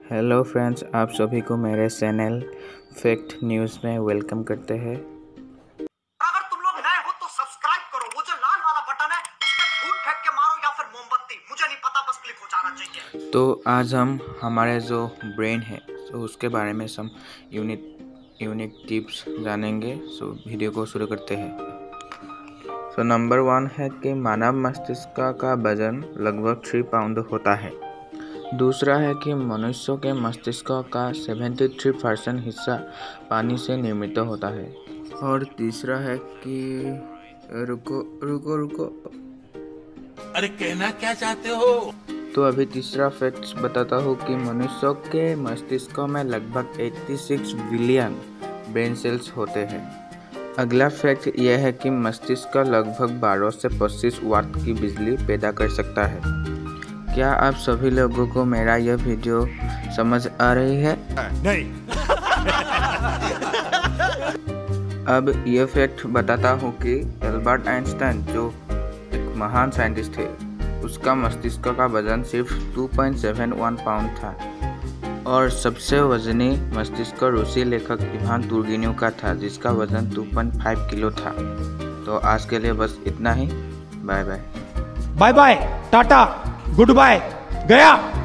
Hello friends, आप सभी को मेरे चैनल फैक्ट न्यूज़ में वेलकम करते हैं। अगर तुम लोग नए हो तो सब्सक्राइब करो, वो जो लाल वाला बटन है उस पर फूट फेंक के मारो या फिर मोमबत्ती, मुझे नहीं पता, बस क्लिक हो जाना चाहिए। तो आज हम हमारे जो ब्रेन है तो उसके बारे में some यूनिक टिप्स जानेंगे। वीडियो को शुरू करते हैं। नंबर 1 है कि मानव मस्तिष्क का वजन लगभग 3 पाउंड होता है। दूसरा है कि मनुष्यों के मस्तिष्क का 73% हिस्सा पानी से निर्मित होता है। और तीसरा है कि रुको अरे कहना क्या चाहते हो? तो अभी तीसरा फैक्ट बताता हूँ कि मनुष्यों के मस्तिष्क में लगभग 86 बिलियन ब्रेन सेल्स होते हैं। अगला फैक्ट यह है कि मस्तिष्क लगभग 12 से 25 वाट की बिजली पैदा कर सकता है। क्या आप सभी लोगों को मेरा यह वीडियो समझ आ रही है? नहीं। अब यह फैक्ट बताता हूँ कि एल्बर्ट आइंस्टाइन जो एक महान साइंटिस्ट थे, उसका मस्तिष्क का वजन सिर्फ 2.71 पाउंड था। और सबसे वजनी मस्तिष्क रूसी लेखक इवान तुर्गेनिव का था, जिसका वजन 2.5 किलो था। तो आज के लिए बस इतना ही। Bye bye. Bye bye, tata, good bye, गया।